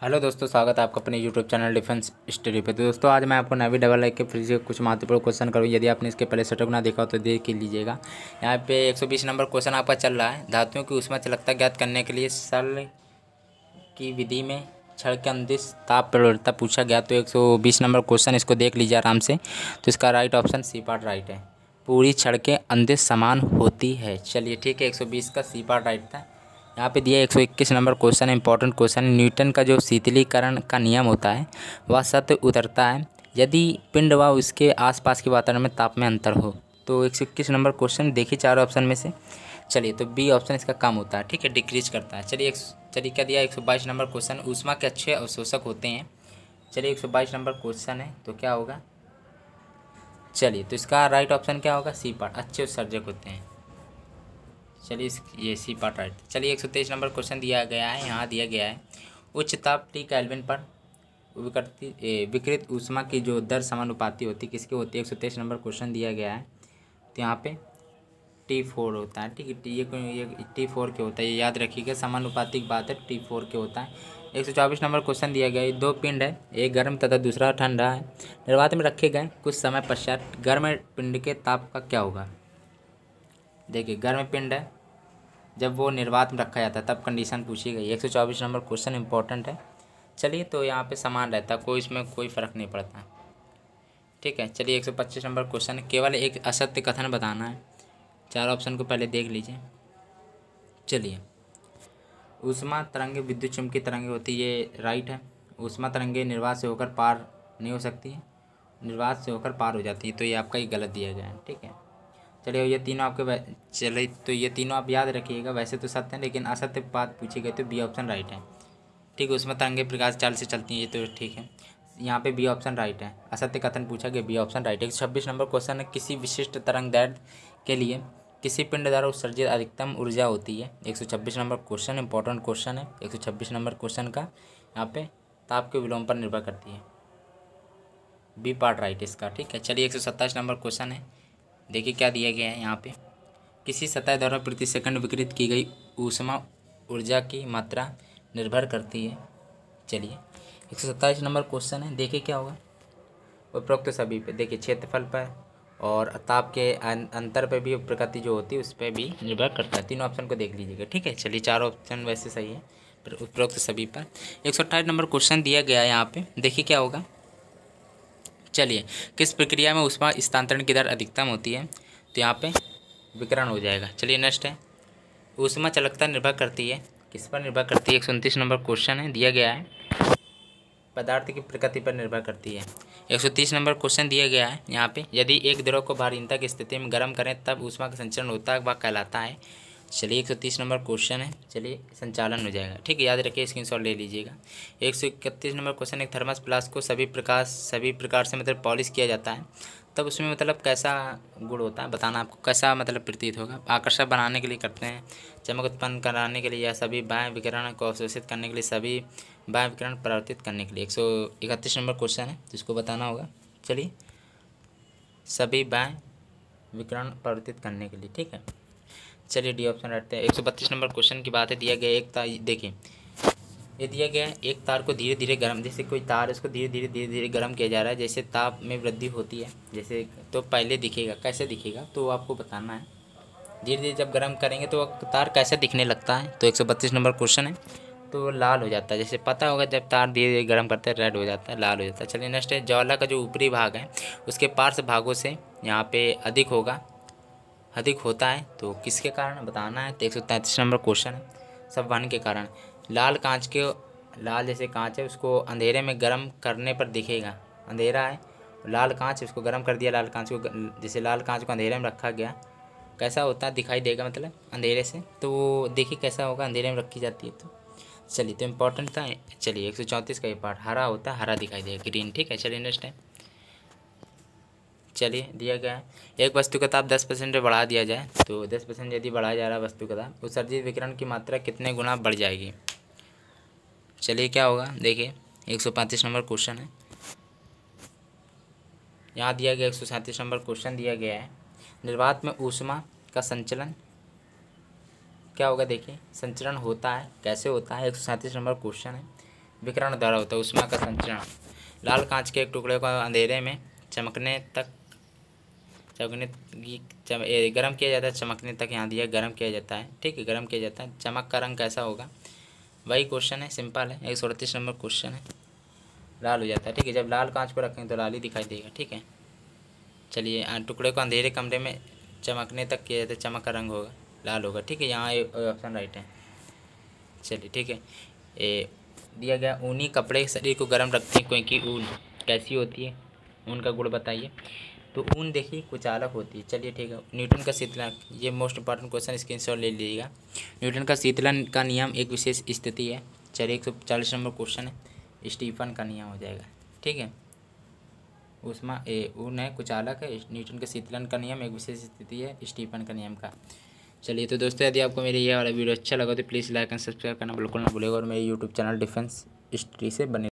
Hello दोस्तों, स्वागत है आपका अपने यूट्यूब चैनल डिफेंस स्टडी पे। तो दोस्तों आज मैं आपको नेवी डबल आई के फिर से कुछ महत्वपूर्ण क्वेश्चन करूँ। यदि आपने इसके पहले सेटअप ना देखा हो तो देख ही लीजिएगा। यहाँ पे 120 नंबर क्वेश्चन आपका चल रहा है। धातुओं की ऊष्मा चालकता ज्ञात करने के लिए सरल की विधि में छड़ के अंदिश ताप प्रवणता पूछा गया। तो 120 नंबर क्वेश्चन, इसको देख लीजिए आराम से। तो इसका right option C part right है। पूरी छड़ के अंदिश समान होती है। चलिए ठीक है, 120 का सी पार्ट राइट था। यहाँ पे दिया 121 number question, important question. Newton का जो शीतलीकरण का नियम होता है वह सत्य उतरता है यदि पिंड व उसके आसपास के वातावरण में ताप में अंतर हो। तो 121 नंबर क्वेश्चन देखिए चार ऑप्शन में से। चलिए तो बी ऑप्शन इसका कम होता है, ठीक है, डिक्रीज करता है। चलिए क्या दिया 122 नंबर क्वेश्चन, ऊष्मा के अच्छे अवशोषक होते हैं। चलिए 122 नंबर क्वेश्चन है तो क्या होगा। चलिए तो इसका राइट ऑप्शन क्या होगा, सी पार्ट, अच्छे उत्सर्जक होते हैं। चलिए ये सी पार्ट राइट। चलिए 123 नंबर क्वेश्चन दिया गया है, यहाँ दिया गया है उच्च ताप टी केल्विन पर विकृत ऊष्मा की जो दर समानुपाती होती है किसकी होती है। 123 नंबर क्वेश्चन दिया गया है तो यहाँ पे T4 होता है, ठीक है। ये T4 के होता है, ये याद रखिएगा, समानुपातिक बात है, T4 के होता है। 124 नंबर क्वेश्चन दिया गया है, दो पिंड है, एक गर्म तथा दूसरा ठंडा है, निर्वात में रखे गए कुछ समय पश्चात गर्म पिंड के ताप का क्या होगा। देखिए गर्म पिंड है, जब वो निर्वात में रखा जाता है तब कंडीशन पूछी गई। 124 नंबर क्वेश्चन इंपॉर्टेंट है। चलिए तो यहाँ पे समान रहता है, कोई इसमें कोई फ़र्क नहीं पड़ता, ठीक है। चलिए 125 नंबर क्वेश्चन, केवल एक असत्य कथन बताना है। चार ऑप्शन को पहले देख लीजिए। चलिए ऊष्मा तरंगे विद्युत चुम्बकीय तरंगे होती है, ये राइट है। ऊष्मा तरंगे निर्वात से होकर पार नहीं हो सकती है, निर्वात से होकर पार हो जाती है, तो ये आपका ही गलत दिया गया है, ठीक है। चलिए ये तीनों आपके चलिए तो ये तीनों आप याद रखिएगा। वैसे तो सत्य है लेकिन असत्य बात पूछी गई तो बी ऑप्शन राइट है, ठीक है। उसमें तरंगे प्रकाश चाल से चलती हैं, ये तो ठीक है। यहाँ पे बी ऑप्शन राइट है, असत्य कथन पूछा गया, बी ऑप्शन राइट है। 126 नंबर क्वेश्चन है, किसी विशिष्ट तरंग दैर्ध्य के लिए किसी पिंड द्वारा उत्सर्जित अधिकतम ऊर्जा होती है। 126 नंबर क्वेश्चन इंपॉर्टेंट क्वेश्चन है। 126 नंबर क्वेश्चन का यहाँ पे ताप के विलोम पर निर्भर करती है, बी पार्ट राइट इसका, ठीक है। चलिए 127 नंबर क्वेश्चन है, देखिए क्या दिया गया है यहाँ पे। किसी सतह द्वारा प्रति सेकंड विकिरित की गई ऊष्मा ऊर्जा की मात्रा निर्भर करती है। चलिए 127 नंबर क्वेश्चन है, देखिए क्या होगा। उपरोक्त सभी पे देखिए, क्षेत्रफल पर और ताप के अंतर पे भी प्रकृति जो होती है उस पर भी निर्भर करता है। तीनों ऑप्शन को देख लीजिएगा, ठीक है। चलिए चार ऑप्शन वैसे सही है, पर उपरोक्त सभी पर। 128 नंबर क्वेश्चन दिया गया है यहाँ पे, देखिए क्या होगा। चलिए किस प्रक्रिया में ऊष्मा स्थानांतरण की दर अधिकतम होती है, तो यहाँ पे विकिरण हो जाएगा। चलिए नेक्स्ट है, ऊष्मा चालकता निर्भर करती है, किस पर निर्भर करती है। 129 नंबर क्वेश्चन है, दिया गया है पदार्थ की प्रकृति पर निर्भर करती है। 130 नंबर क्वेश्चन दिया गया है यहाँ पे, यदि एक द्रव को भारीनता की स्थिति में गर्म करें तब ऊष्मा का संचरण होता है, वह कहलाता है। चलिए 130 नंबर क्वेश्चन है, चलिए संचालन हो जाएगा, ठीक है, याद रखिए, स्क्रीनशॉट ले लीजिएगा। 131 नंबर क्वेश्चन, एक थर्मस फ्लास्क को सभी प्रकार से मतलब पॉलिश किया जाता है तब उसमें मतलब कैसा गुण होता है बताना, आपको कैसा मतलब प्रतीत होगा। आकर्षक बनाने के लिए करते हैं, चमक उत्पन्न कराने के लिए, या सभी बाह्य विकिरण को अवशोषित करने के लिए, सभी बाह्य विकिरण परावर्तित करने के लिए। 131 नंबर क्वेश्चन है जिसको बताना होगा। चलिए सभी बाह्य विकिरण परावर्तित करने के लिए, ठीक है। चलिए डी ऑप्शन रखते हैं। 132 नंबर क्वेश्चन की बात है, दिया गया एक तार, देखिए ये दिया गया है एक तार को धीरे धीरे गर्म, जैसे कोई तार उसको धीरे धीरे गर्म किया जा रहा है, जैसे ताप में वृद्धि होती है जैसे, तो पहले दिखेगा, कैसे दिखेगा तो आपको बताना है। धीरे धीरे जब गर्म करेंगे तो तार कैसे दिखने लगता है, तो 132 नंबर क्वेश्चन है, तो लाल हो जाता है, जैसे पता होगा जब तार धीरे धीरे गर्म करते हैं रेड हो जाता है, लाल हो जाता है। चलिए नेक्स्ट है, ज्वाला का जो ऊपरी भाग है उसके पार्श्व भागों से यहाँ पे अधिक होता है, तो किसके कारण बताना है। तो 133 नंबर क्वेश्चन है, संवहन के कारण। लाल जैसे कांच है उसको अंधेरे में गर्म करने पर दिखेगा, अंधेरा है लाल कांच, उसको गर्म कर दिया, लाल कांच को, जैसे लाल कांच को अंधेरे में रखा गया कैसा होता है, दिखाई देगा मतलब अंधेरे से, तो वो देखिए कैसा होगा, अंधेरे में रखी जाती है तो। चलिए तो इम्पोर्टेंट था। चलिए 134 का ये पार्ट हरा होता है, हरा दिखाई देगा, ग्रीन, ठीक है। चलिए नेक्स्ट है, चलिए दिया गया है एक वस्तु का ताप 10% बढ़ा दिया जाए, तो 10% यदि बढ़ाया जा रहा है वस्तु का ताप, उत्सर्जित विकिरण की मात्रा कितने गुना बढ़ जाएगी। चलिए क्या होगा, देखिए 135 नंबर क्वेश्चन है, यहाँ दिया गया 137 नंबर क्वेश्चन दिया गया है, निर्वात में ऊष्मा का संचलन क्या होगा। देखिए संचरण होता है, कैसे होता है, 137 नंबर क्वेश्चन है। विकिरण द्वारा होता है ऊष्मा का संचरण। लाल कांच के एक टुकड़े को अंधेरे में गर्म किया जाता है, चमकने तक यहाँ दिया गर्म किया जाता है, ठीक है, गर्म किया जाता है। चमक का रंग कैसा होगा, वही क्वेश्चन है, सिंपल है, 138 नंबर क्वेश्चन है। लाल हो जाता है, ठीक है, जब लाल कांच को रखेंगे तो लाल ही दिखाई देगा, ठीक है। चलिए, टुकड़े को अंधेरे कमरे में चमकने तक किया जाता है, चमक का रंग होगा लाल होगा, ठीक है, यहाँ ऑप्शन राइट है। चलिए, ठीक है, दिया गया ऊनी कपड़े शरीर को गर्म रखते हैं क्योंकि ऊन कैसी होती है, ऊन का गुण बताइए। तो ऊन देखिए कुचालक होती है। चलिए, ठीक है, न्यूटन का शीतलन, ये मोस्ट इंपॉर्टेंट क्वेश्चन, स्क्रीनशॉट ले लीजिएगा। न्यूटन का शीतलन का नियम एक विशेष स्थिति है। चलिए, 140 नंबर क्वेश्चन है, स्टीफन का नियम हो जाएगा, ठीक है। ऊन है, कुचालक है, न्यूटन के शीतलन का नियम एक विशेष स्थिति है, स्टीफन का नियम का। चलिए, तो दोस्तों यदि आपको मेरी ये वाला वीडियो अच्छा लगा तो प्लीज़ लाइक एंड सब्सक्राइब करना बिल्कुल ना भूलेगा और मेरे यूट्यूब चैनल डिफेंस हिस्ट्री से बने